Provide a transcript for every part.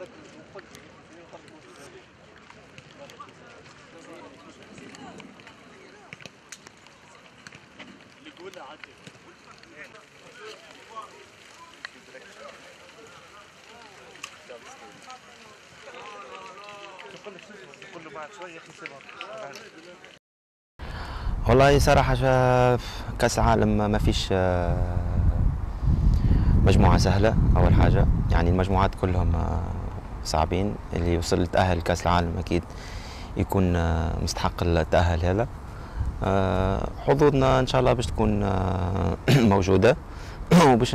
والله صراحة كأس العالم ما فيش مجموعة سهلة أول حاجة، يعني المجموعات كلهم صعبين. اللي يوصل يتأهل كأس العالم أكيد يكون مستحق التأهل هذا. حظوظنا إن شاء الله باش تكون موجودة وباش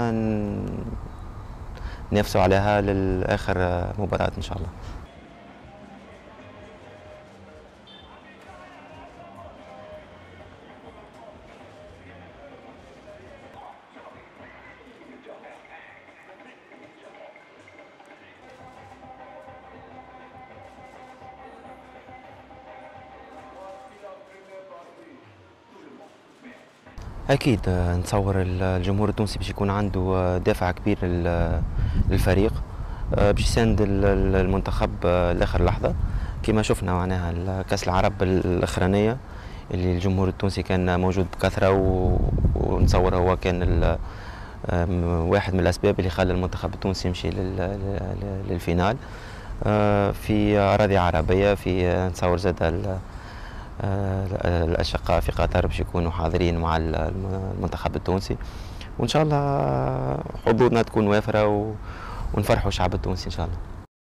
ننافسوا عليها للآخر مباراة إن شاء الله. أكيد نتصور الجمهور التونسي باش يكون عنده دافع كبير للفريق، باش يساند المنتخب لآخر لحظة كما شفنا معناها كأس العرب الأخرانية اللي الجمهور التونسي كان موجود بكثرة، ونتصور هو كان واحد من الأسباب اللي خلى المنتخب التونسي يمشي للفينال في أراضي عربية. في نتصور زاد الأشقاء في قطر باش يكونوا حاضرين مع المنتخب التونسي، وإن شاء الله حظوظنا تكون وافرة ونفرحوا الشعب التونسي إن شاء الله.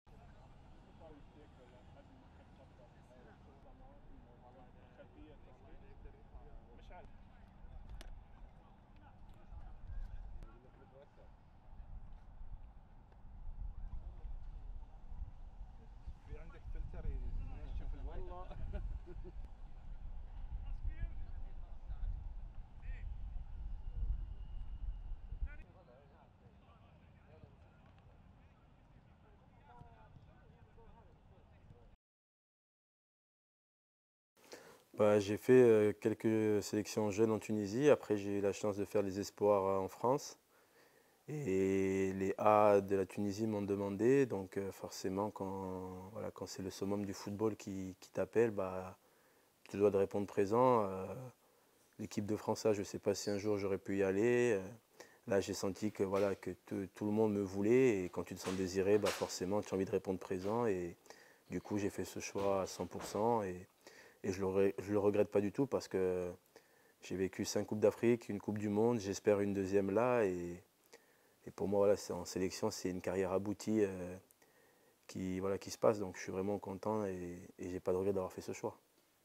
Bah, j'ai fait quelques sélections jeunes en Tunisie. Après, j'ai eu la chance de faire les espoirs en France. Et les A de la Tunisie m'ont demandé. Donc, forcément, voilà, quand c'est le summum du football qui t'appelle, bah, tu dois te répondre présent. L'équipe de France A, je ne sais pas si un jour j'aurais pu y aller. Là, j'ai senti que, voilà, que tout le monde me voulait. Et quand tu te sens désiré, bah, forcément, tu as envie de répondre présent. Et du coup, j'ai fait ce choix à 100%. Et je le regrette pas du tout parce que j'ai vécu 5 Coupes d'Afrique, une Coupe du Monde, j'espère une deuxième là. Et pour moi, voilà, en sélection, c'est une carrière aboutie voilà, qui se passe. Donc je suis vraiment content et je n'ai pas de regret d'avoir fait ce choix.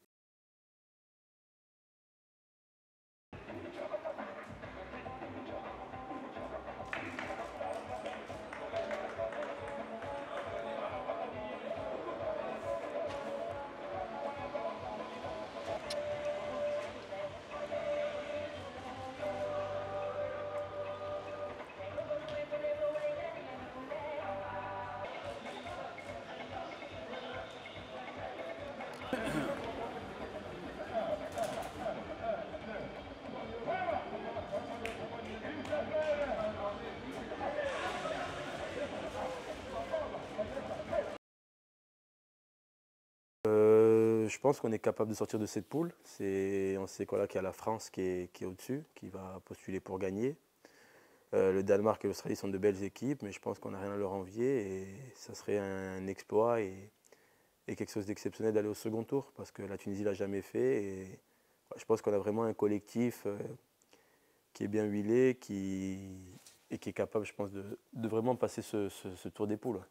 Je pense qu'on est capable de sortir de cette poule. On sait qu'il y a la France qui est au-dessus, qui va postuler pour gagner. Le Danemark et l'Australie sont de belles équipes, mais je pense qu'on n'a rien à leur envier. Et ça serait un exploit et quelque chose d'exceptionnel d'aller au second tour, parce que la Tunisie ne l'a jamais fait. Et je pense qu'on a vraiment un collectif qui est bien huilé et qui est capable, je pense, de vraiment passer ce tour des poules.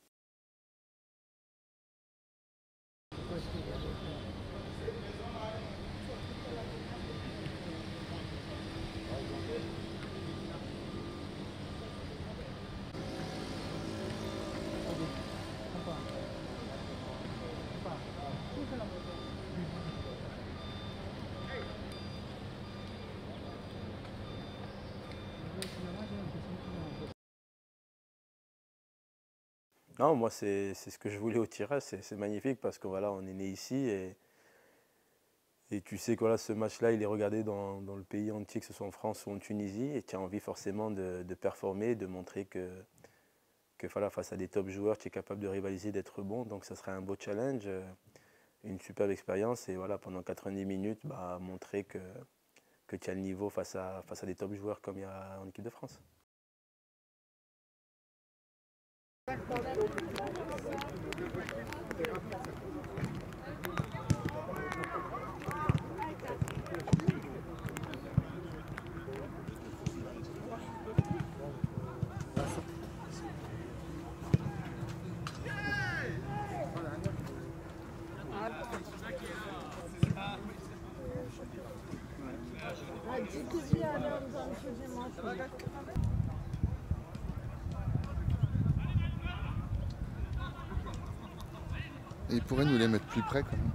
Non, moi, c'est ce que je voulais au tirage. C'est magnifique parce que voilà, on est né ici et tu sais que voilà, ce match-là, il est regardé dans le pays entier, que ce soit en France ou en Tunisie, et tu as envie forcément de performer, de montrer que que voilà, face à des top joueurs, tu es capable de rivaliser, d'être bon. Donc ça serait un beau challenge, une superbe expérience. Et voilà, pendant 90 minutes, montrer que tu as le niveau face à des top joueurs comme il y a en équipe de France. Et il pourrait nous les mettre plus près quand même.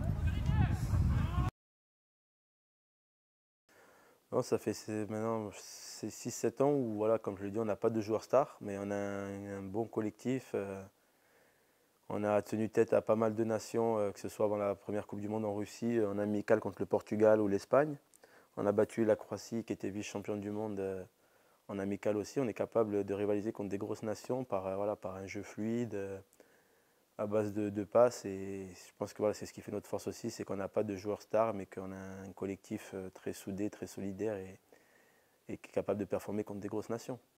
Non, ça fait maintenant 6-7 ans où, voilà, comme je l'ai dit, on n'a pas de joueurs stars, mais on a un bon collectif. On a tenu tête à pas mal de nations, que ce soit avant la première Coupe du Monde en Russie, en amical contre le Portugal ou l'Espagne. On a battu la Croatie qui était vice-championne du monde en amical aussi. On est capable de rivaliser contre des grosses nations par un jeu fluide, à base de passes. Et je pense que voilà, c'est ce qui fait notre force aussi, c'est qu'on n'a pas de joueurs stars, mais qu'on a un collectif très soudé, très solidaire et qui est capable de performer contre des grosses nations.